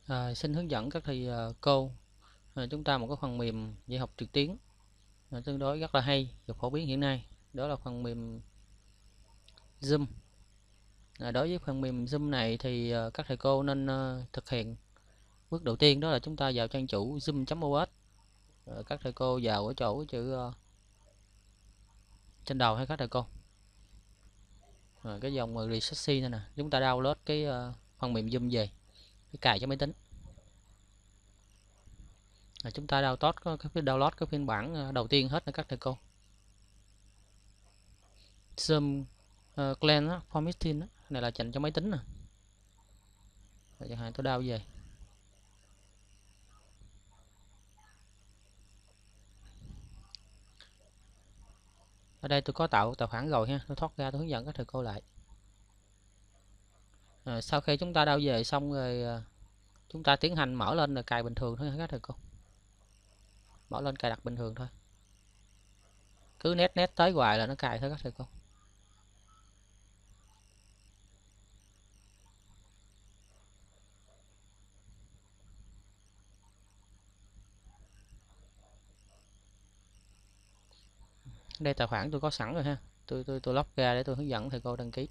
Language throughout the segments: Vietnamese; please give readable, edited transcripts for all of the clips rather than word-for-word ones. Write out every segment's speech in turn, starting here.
Xin hướng dẫn các thầy cô chúng ta một cái phần mềm dạy học trực tuyến tương đối rất là hay và phổ biến hiện nay, đó là phần mềm Zoom. Đối với phần mềm Zoom này thì các thầy cô nên thực hiện bước đầu tiên, đó là chúng ta vào trang chủ zoom.os. Các thầy cô vào ở chỗ chữ trên đầu hay các thầy cô cái dòng research này nè, chúng ta download cái phần mềm Zoom về, cái cài cho máy tính. Chúng ta download cái phiên bản đầu tiên hết nè các thầy cô. Zoom Client Formatting này là dành cho máy tính nè. Chẳng hạn tôi download về. Ở đây tôi có tạo tài khoản rồi ha, tôi thoát ra tôi hướng dẫn các thầy cô lại. Sau khi chúng ta download về xong rồi chúng ta tiến hành mở lên là cài bình thường thôi các thầy cô. Mở lên cài đặt bình thường thôi. Cứ net tới hoài là nó cài thôi các thầy cô. Đây tài khoản tôi có sẵn rồi ha. Tôi log ra để tôi hướng dẫn thầy cô đăng ký.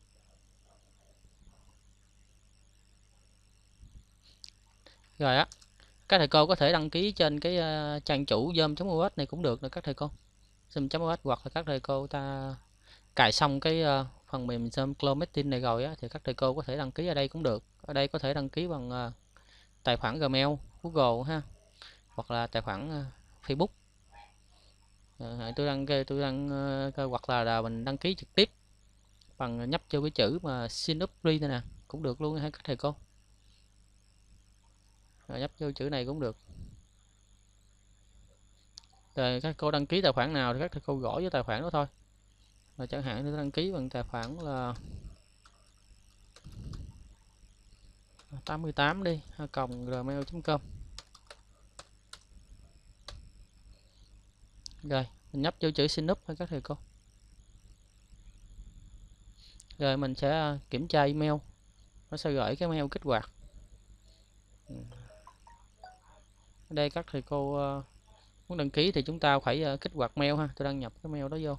Rồi á, các thầy cô có thể đăng ký trên cái trang chủ zoom.os này cũng được nè các thầy cô. Zoom.os hoặc là các thầy cô ta cài xong cái phần mềm Zoom Cloud Meeting này rồi á, thì các thầy cô có thể đăng ký ở đây cũng được. Ở đây có thể đăng ký bằng tài khoản Gmail, Google ha, hoặc là tài khoản Facebook. Tôi đăng hoặc là mình đăng ký trực tiếp bằng nhấp vô cái chữ mà sign up free này nè, cũng được luôn ha các thầy cô. Rồi nhấp vô chữ này cũng được. Rồi các cô đăng ký tài khoản nào thì các thầy cô gõ với tài khoản đó thôi. Rồi chẳng hạn tôi đăng ký bằng tài khoản là 88 đi, @gmail.com. Rồi mình nhấp vô chữ sign up ha các thầy cô. Rồi mình sẽ kiểm tra email, nó sẽ gửi cái mail kích hoạt. Ở đây các thầy cô muốn đăng ký thì chúng ta phải kích hoạt mail ha. Tôi đăng nhập cái mail đó vô.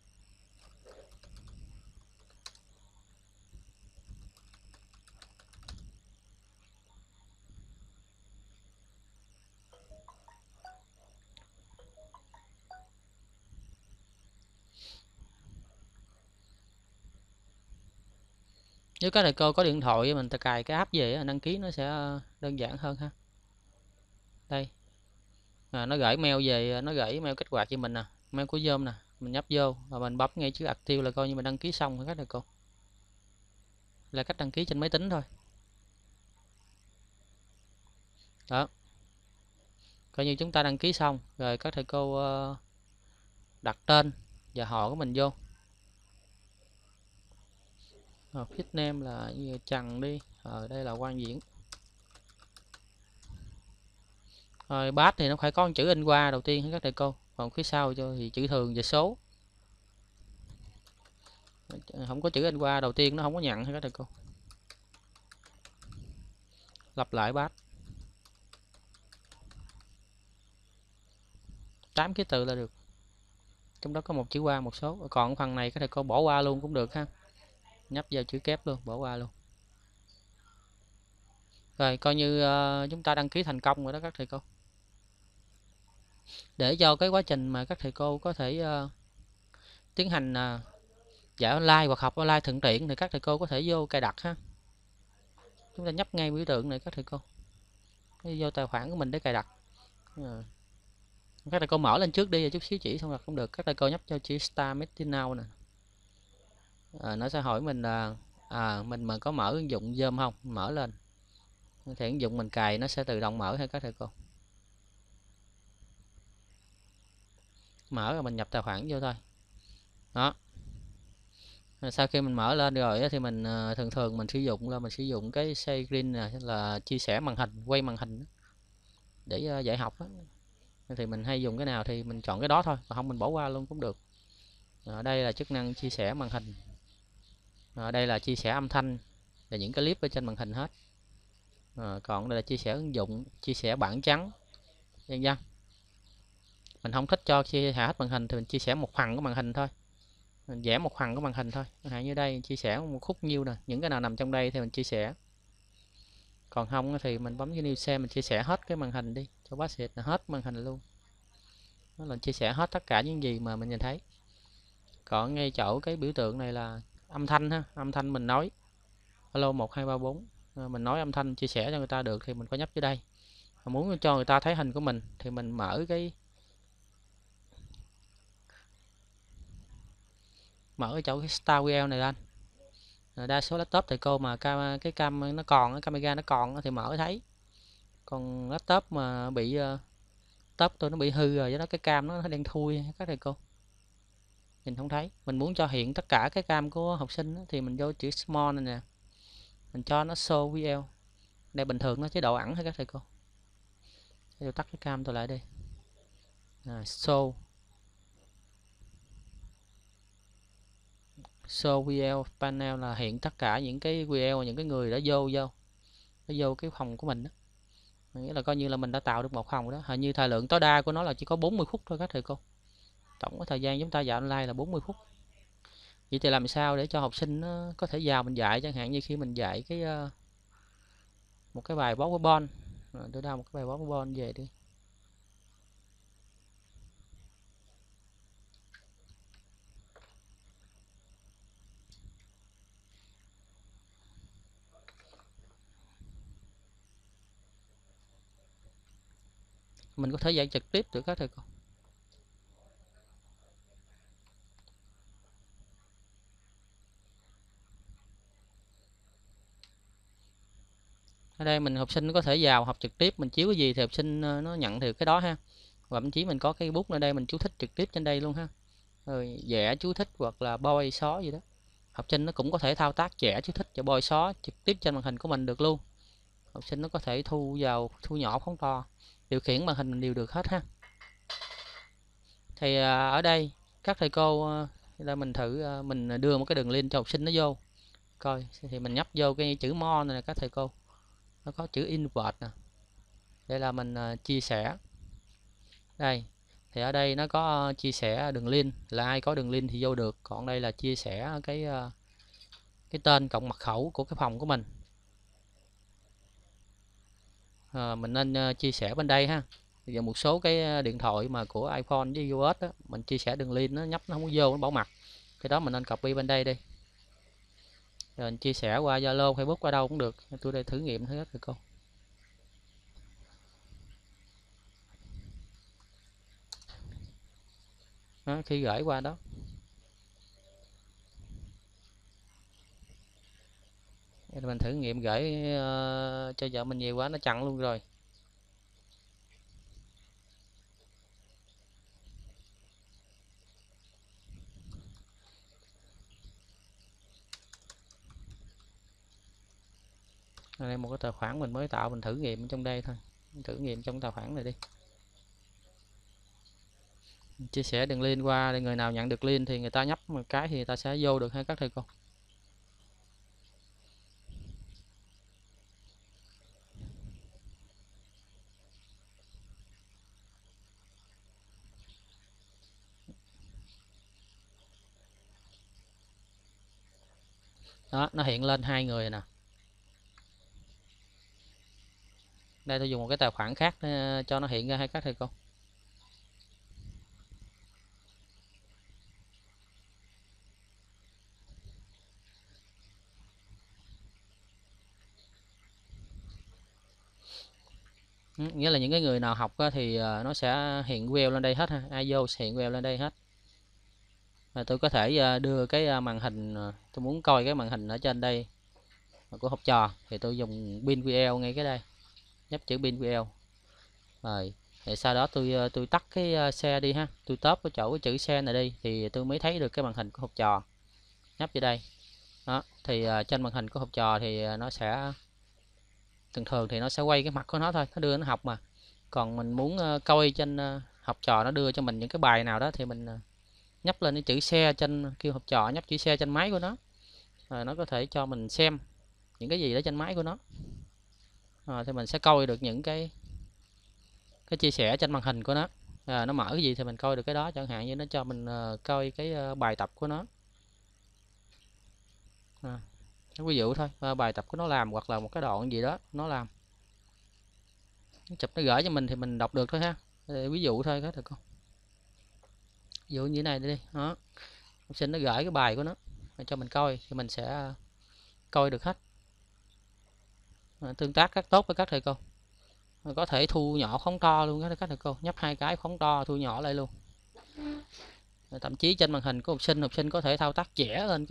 Nếu các thầy cô có điện thoại mình ta cài cái app về đăng ký nó sẽ đơn giản hơn ha. Đây nó gửi mail về, nó gửi mail kích hoạt cho mình nè, mail của Zoom nè, mình nhấp vô và mình bấm ngay chữ active là coi như mình đăng ký xong rồi các thầy cô. Là cách đăng ký trên máy tính thôi đó, coi như chúng ta đăng ký xong rồi. Các thầy cô đặt tên và họ của mình vô. Fit name là Trần đi, đây là Quang Diễn. Rồi bát thì nó phải có chữ in qua đầu tiên các thầy cô, còn phía sau cho thì chữ thường và số. Không có chữ in qua đầu tiên nó không có nhận các thầy cô. Lặp lại bát 8 ký tự là được, trong đó có một chữ qua một số. Còn phần này các thầy cô bỏ qua luôn cũng được ha, nhấp vào chữ kép luôn, bỏ qua luôn. Rồi coi như chúng ta đăng ký thành công rồi đó các thầy cô. Để cho cái quá trình mà các thầy cô có thể tiến hành dạy online hoặc học online thuận tiện thì các thầy cô có thể vô cài đặt ha. Chúng ta nhấp ngay biểu tượng này các thầy cô, vô tài khoản của mình để cài đặt. Các thầy cô mở lên trước đi, chút xíu chỉ xong là không được. Các thầy cô nhấp cho chữ Start Meeting Now nè. Nó sẽ hỏi mình là mình mà có mở ứng dụng Zoom không, mở lên thì ứng dụng mình cài nó sẽ tự động mở ha các thầy cô. Mở rồi mình nhập tài khoản vô thôi đó. Sau khi mình mở lên rồi thì mình thường mình sử dụng cái share screen nè, là chia sẻ màn hình, quay màn hình để dạy học đó. Thì mình hay dùng cái nào thì mình chọn cái đó thôi, còn không mình bỏ qua luôn cũng được. Ở đây là chức năng chia sẻ màn hình, ở đây là chia sẻ âm thanh và những cái clip ở trên màn hình hết. Còn đây là chia sẻ ứng dụng, chia sẻ bảng trắng, vân vân. Mình không thích cho chia sẻ hết màn hình thì mình chia sẻ một phần của màn hình thôi, mình vẽ một phần của màn hình thôi. Chẳng hạn như đây chia sẻ một khúc nhiêu nè, những cái nào nằm trong đây thì mình chia sẻ, còn không thì mình bấm cái new share, mình chia sẻ hết cái màn hình đi cho bác xịt là hết màn hình luôn. Nó là chia sẻ hết tất cả những gì mà mình nhìn thấy. Còn ngay chỗ cái biểu tượng này là âm thanh ha, âm thanh mình nói alo 1234, mình nói âm thanh chia sẻ cho người ta được thì mình có nhấp dưới đây. Mà muốn cho người ta thấy hình của mình thì mình mở cái chỗ cái Star Wheel này lên. Đa số laptop thì cô mà cái cam nó còn, cái camera nó còn thì mở thấy. Còn laptop mà bị laptop tôi nó bị hư rồi, do đó cái cam nó đang thui các thầy cô, nhìn không thấy. Mình muốn cho hiện tất cả cái cam của học sinh thì mình vô chữ small này nè, mình cho nó show video. Đây bình thường nó chế độ ẩn hay các thầy cô. Tôi tắt cái cam tôi lại đi. Show video panel là hiện tất cả những cái video, những cái người đã vô cái phòng của mình đó. Nghĩa là coi như là mình đã tạo được một phòng đó. Hình như thời lượng tối đa của nó là chỉ có 40 phút thôi các thầy cô. Tổng cái thời gian chúng ta dạy online là 40 phút. Vậy thì làm sao để cho học sinh nó có thể vào mình dạy, chẳng hạn như khi mình dạy cái một cái bài PowerPoint, tôi đao một cái bài PowerPoint về đi. Mình có thể dạy trực tiếp được các thầy cô. Ở đây mình học sinh có thể vào học trực tiếp, mình chiếu cái gì thì học sinh nó nhận được cái đó ha. Và thậm chí mình có cái bút ở đây mình chú thích trực tiếp trên đây luôn ha. Rồi vẽ chú thích hoặc là bôi xóa gì đó. Học sinh nó cũng có thể thao tác vẽ chú thích và bôi xóa trực tiếp trên màn hình của mình được luôn. Học sinh nó có thể thu nhỏ phóng to, điều khiển màn hình mình đều được hết ha. Thì ở đây các thầy cô là mình thử mình đưa một cái đường link cho học sinh nó vô coi. Thì mình nhấp vô cái chữ more này nè các thầy cô, nó có chữ invert nè, đây là mình chia sẻ đây. Thì ở đây nó có chia sẻ đường link, là ai có đường link thì vô được. Còn đây là chia sẻ cái tên cộng mật khẩu của cái phòng của mình. Mình nên chia sẻ bên đây ha. Bây giờ một số cái điện thoại mà của iPhone với iOS đó, mình chia sẻ đường link nó nhấp nó không có vô, nó bảo mặt. Cái đó mình nên copy bên đây đi. Rồi mình chia sẻ qua Zalo, Facebook, qua đâu cũng được. Tôi đây thử nghiệm hết rồi cô. Đó, khi gửi qua đó. Mình thử nghiệm gửi cho vợ mình nhiều quá nó chặn luôn rồi. Đây một cái tài khoản mình mới tạo, mình thử nghiệm trong đây thôi. Thử nghiệm trong tài khoản này đi. Chia sẻ đường link qua để người nào nhận được link thì người ta nhấp một cái thì người ta sẽ vô được ha các thầy cô. Đó, nó hiện lên 2 người nè. Đây tôi dùng một cái tài khoản khác cho nó hiện ra hai các thầy cô. Nghĩa là những cái người nào học thì nó sẽ hiện video lên đây hết ha. Ai vô sẽ hiện video lên đây hết. Và tôi có thể đưa cái màn hình, tôi muốn coi cái màn hình ở trên đây của học trò thì tôi dùng pin video ngay cái đây, nhấp chữ pin video rồi. Thì sau đó tôi tắt cái xe đi ha, tôi top cái chỗ cái chữ xe này đi thì tôi mới thấy được cái màn hình của học trò. Nhấp vào đây đó thì trên màn hình của học trò thì nó sẽ thường thường thì nó sẽ quay cái mặt của nó thôi, nó đưa nó học mà. Còn mình muốn coi trên học trò nó đưa cho mình những cái bài nào đó thì mình nhấp lên cái chữ xe trên, kêu học trò nhấp chữ xe trên máy của nó, rồi nó có thể cho mình xem những cái gì đó trên máy của nó. Thì mình sẽ coi được những cái chia sẻ trên màn hình của nó. Nó mở cái gì thì mình coi được cái đó, chẳng hạn như nó cho mình coi cái bài tập của nó. Ví dụ thôi, bài tập của nó làm hoặc là một cái đoạn gì đó nó làm, chụp nó gửi cho mình thì mình đọc được thôi ha. Ví dụ thôi các thầy cô, ví dụ như thế này đi đó, học sinh nó gửi cái bài của nó cho mình coi thì mình sẽ coi được hết. Tương tác rất tốt với các thầy cô, có thể thu nhỏ phóng to luôn các thầy cô, nhấp hai cái phóng to thu nhỏ lại luôn. Thậm chí trên màn hình của học sinh có thể thao tác vẽ lên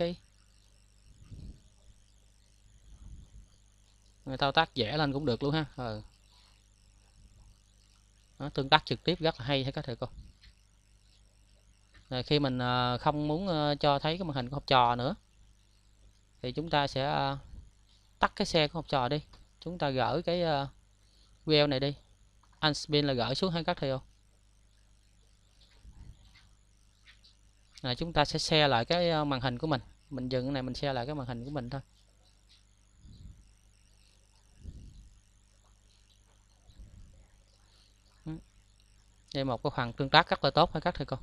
thao tác vẽ lên cũng được luôn ha. Đó, tương tác trực tiếp rất là hay các thầy cô. Khi mình không muốn cho thấy cái màn hình của học trò nữa thì chúng ta sẽ tắt cái xe của học trò đi, chúng ta gỡ cái video này đi, unspin là gỡ xuống ha các thầy cô. Chúng ta sẽ share lại cái màn hình của mình dừng cái này, mình share lại cái màn hình của mình thôi. Đây một cái phần tương tác rất là tốt ha các thầy cô.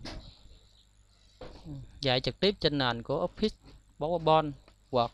Dạy trực tiếp trên nền của Office, PowerPoint, Word,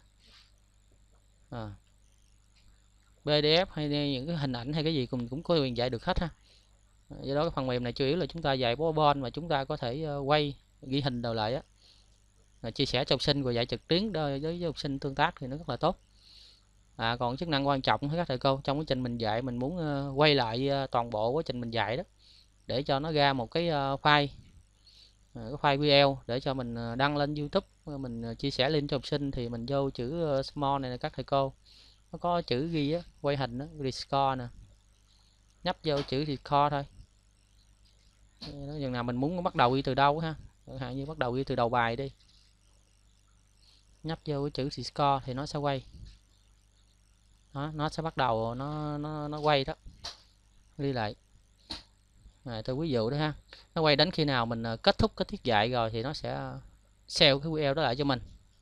PDF hay những cái hình ảnh hay cái gì cũng có quyền dạy được hết ha. Do đó cái phần mềm này chủ yếu là chúng ta dạy PowerPoint mà chúng ta có thể quay ghi hình đồ lại á, chia sẻ cho học sinh rồi dạy trực tuyến với học sinh tương tác thì nó rất là tốt. Còn chức năng quan trọng các thầy cô, trong quá trình mình dạy mình muốn quay lại toàn bộ quá trình mình dạy đó, để cho nó ra một cái file video để cho mình đăng lên YouTube, mình chia sẻ link cho học sinh thì mình vô chữ small này nè các thầy cô, nó có chữ ghi á, quay hình đó, record nè, nhấp vô chữ record thôi. Chừng nào mình muốn bắt đầu ghi từ đâu ha, chẳng hạn như bắt đầu ghi từ đầu bài đi, nhấp vô cái chữ record thì nó sẽ quay đó, nó sẽ bắt đầu nó quay đó, ghi lại. Tôi ví dụ đó ha, nó quay đến khi nào mình kết thúc cái tiết dạy rồi thì nó sẽ save cái video đó lại cho mình.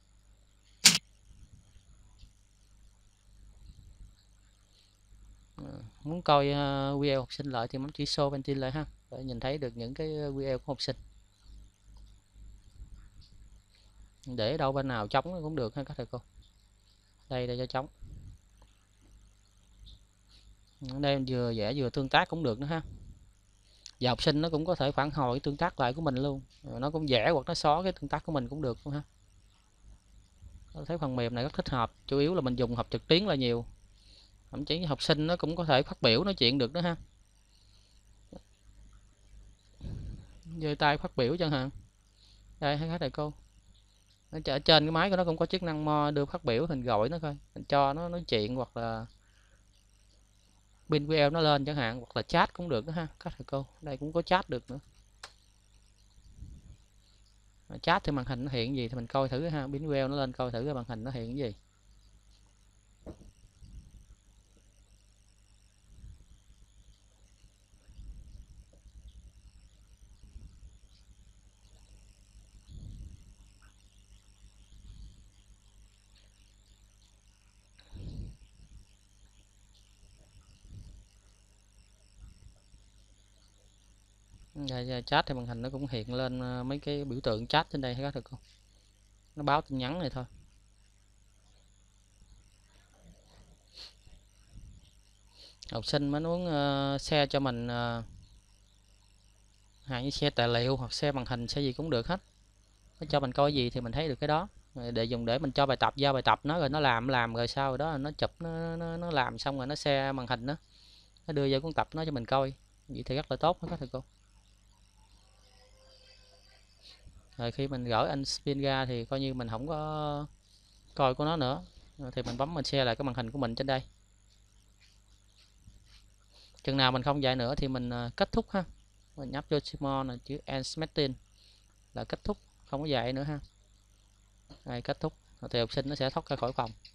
Muốn coi video học sinh lại thì bấm chỉ show bên trên lại ha, để nhìn thấy được những cái video của học sinh. Để đâu bên nào trống cũng được ha các thầy cô. Đây cho trống. Đây vừa vẽ vừa tương tác cũng được nữa ha. Và học sinh nó cũng có thể phản hồi tương tác lại của mình luôn, nó cũng vẽ hoặc nó xóa cái tương tác của mình cũng được luôn ha. Tôi thấy phần mềm này rất thích hợp, chủ yếu là mình dùng học trực tuyến là nhiều, thậm chí học sinh nó cũng có thể phát biểu nói chuyện được nữa ha, giơ tay phát biểu chẳng hạn. Đây các thầy cô, ở trên cái máy của nó cũng có chức năng đưa phát biểu, mình gọi nó coi, mình cho nó nói chuyện hoặc là pin video nó lên chẳng hạn, hoặc là chat cũng được đó ha các thầy cô. Đây cũng có chat được nữa, chat thì màn hình nó hiện gì thì mình coi thử ha, pin video nó lên coi thử cái màn hình nó hiện cái gì. Chat thì màn hình nó cũng hiện lên mấy cái biểu tượng chat trên đây hay các thầy cô, nó báo tin nhắn này thôi. Học sinh mới muốn share cho mình như share tài liệu hoặc share màn hình, share gì cũng được hết, nó cho mình coi gì thì mình thấy được cái đó, để dùng để mình cho bài tập, giao bài tập nó rồi nó làm rồi sau đó nó chụp nó làm xong rồi nó share màn hình đó, nó đưa vô cuốn tập nó cho mình coi, vậy thì rất là tốt đó các thầy cô. Rồi khi mình gỡ anh spin ra thì coi như mình không có coi của nó nữa, thì mình bấm mình share lại cái màn hình của mình trên đây. Chừng nào mình không dạy nữa thì mình kết thúc ha, mình nhấp vô small là chữ end meeting là kết thúc, không có dạy nữa ha. Đây, kết thúc thì học sinh nó sẽ thoát ra khỏi phòng.